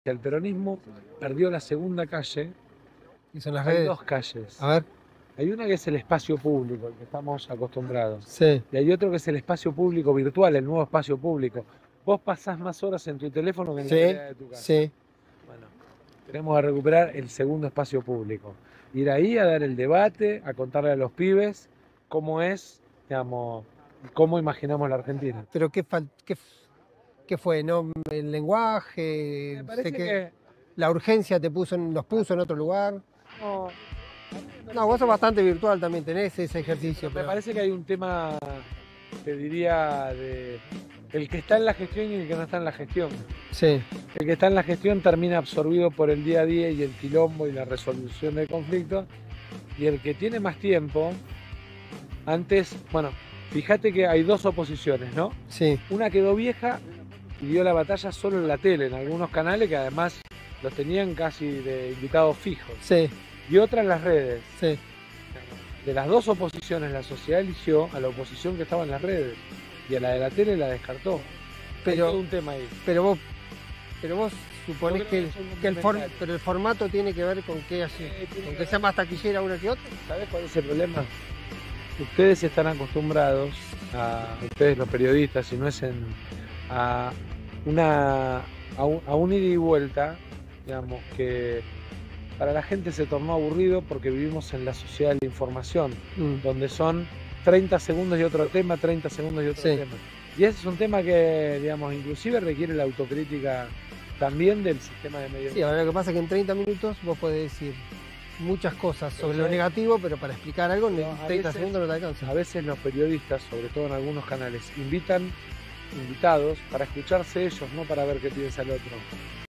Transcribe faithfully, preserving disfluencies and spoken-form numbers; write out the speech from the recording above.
El peronismo perdió la segunda calle. Y son las Hay redes. dos calles. A ver. Hay una que es el espacio público, al que estamos acostumbrados. Sí. Y hay otro que es el espacio público virtual, el nuevo espacio público. Vos pasás más horas en tu teléfono que en Sí. la vereda de tu casa. Sí. Bueno, tenemos que recuperar el segundo espacio público. Ir ahí a dar el debate, a contarle a los pibes cómo es, digamos, cómo imaginamos la Argentina. Pero qué, fal- qué, f- qué fue, ¿no? El lenguaje, Me parece sé que, que la urgencia te puso en, los puso en otro lugar. no, No, vos sos bastante virtual también, tenés ese ejercicio. me Pero... parece que hay un tema, te diría, de el que está en la gestión y el que no está en la gestión. Sí. El que está en la gestión termina absorbido por el día a día y el quilombo y la resolución de conflictos. Y el que tiene más tiempo, antes, bueno, fíjate que hay dos oposiciones, ¿no? Sí. Una quedó vieja y dio la batalla solo en la tele, en algunos canales que además los tenían casi de invitados fijos. Sí. Y otra en las redes. Sí. De las dos oposiciones, la sociedad eligió a la oposición que estaba en las redes. Y a la de la tele la descartó. Pero- Hay todo un tema ahí. Pero vos, pero vos suponés Yo creo que, que son que el, for- complementarios. pero el formato tiene que ver con que, así, Eh, tiene con que que sea más taquillera una que otra. ¿Sabés cuál es el problema? Ustedes están acostumbrados, a ustedes los periodistas, si no es en, a, una, a, un, a un ida y vuelta, digamos, que para la gente se tornó aburrido porque vivimos en la sociedad de la información, Mm. donde son treinta segundos y otro tema, treinta segundos y otro Sí. tema. Y ese es un tema que, digamos, inclusive requiere la autocrítica también del sistema de medios. Sí, ahora lo que pasa es que en treinta minutos vos podés decir muchas cosas sobre lo Pero- negativo, pero para explicar algo en No, a treinta veces- segundos no te alcanza. A veces los periodistas, sobre todo en algunos canales, invitan invitados para escucharse ellos, no para ver qué piensa el otro.